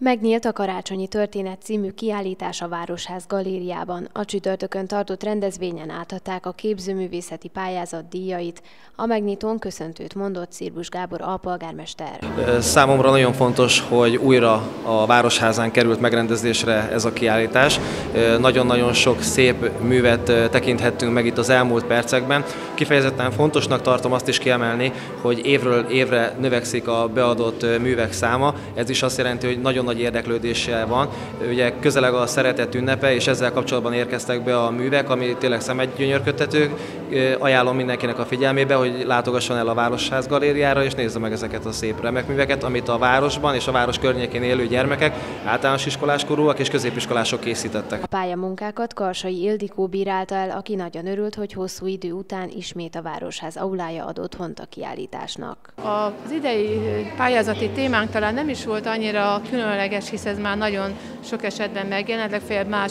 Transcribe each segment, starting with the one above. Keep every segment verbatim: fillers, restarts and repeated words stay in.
Megnyílt a Karácsonyi Történet című kiállítás a Városház galériában. A csütörtökön tartott rendezvényen átadták a képzőművészeti pályázat díjait. A megnyitón köszöntőt mondott Cirbusz Gábor alpolgármester. Számomra nagyon fontos, hogy újra a Városházán került megrendezésre ez a kiállítás. Nagyon-nagyon sok szép művet tekinthettünk meg itt az elmúlt percekben. Kifejezetten fontosnak tartom azt is kiemelni, hogy évről évre növekszik a beadott művek száma. Ez is azt jelenti, hogy nagyon nagy érdeklődése van. Ugye közeleg a szeretet ünnepe, és ezzel kapcsolatban érkeztek be a művek, ami tényleg szemedgyönyörködtetők. Ajánlom mindenkinek a figyelmébe, hogy látogasson el a Városház galériára, és nézze meg ezeket a szép remek műveket, amit a városban és a város környékén élő gyermekek, általános iskoláskorúak és középiskolások készítettek. A pályamunkákat Karsai Ildikó bírálta el, aki nagyon örült, hogy hosszú idő után ismét a Városház aulája ad otthont a kiállításnak. Az idei pályázati témánk talán nem is volt annyira különleges, hisz ez már nagyon sok esetben megjelent, legfeljebb más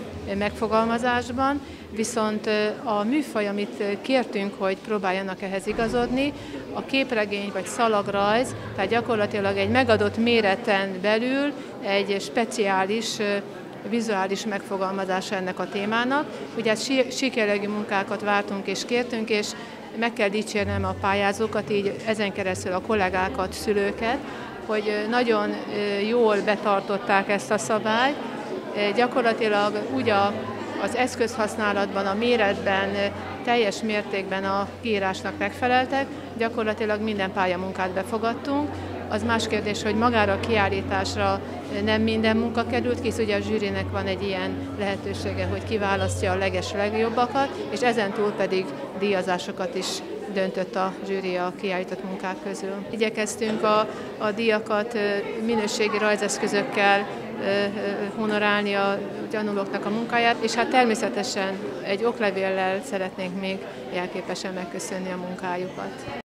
megfogalmazásban, viszont a műfaj, amit kértünk, hogy próbáljanak ehhez igazodni, a képregény vagy szalagrajz, tehát gyakorlatilag egy megadott méreten belül egy speciális vizuális megfogalmazása ennek a témának. Ugye síkjellegű munkákat vártunk és kértünk, és meg kell dicsérnem a pályázókat, így ezen keresztül a kollégákat, szülőket, hogy nagyon jól betartották ezt a szabályt. Gyakorlatilag úgy a, az eszközhasználatban, a méretben, teljes mértékben a kiírásnak megfeleltek, gyakorlatilag minden pályamunkát befogadtunk. Az más kérdés, hogy magára a kiállításra nem minden munka került, hisz ugye a zsűrinek van egy ilyen lehetősége, hogy kiválasztja a leges legjobbakat, és ezentúl pedig díjazásokat is döntött a zsűri a kiállított munkák közül. Igyekeztünk a, a díjakat minőségi rajzeszközökkel honorálni a gyanulóknak a munkáját, és hát természetesen egy oklevéllel szeretnénk még jelképesen megköszönni a munkájukat.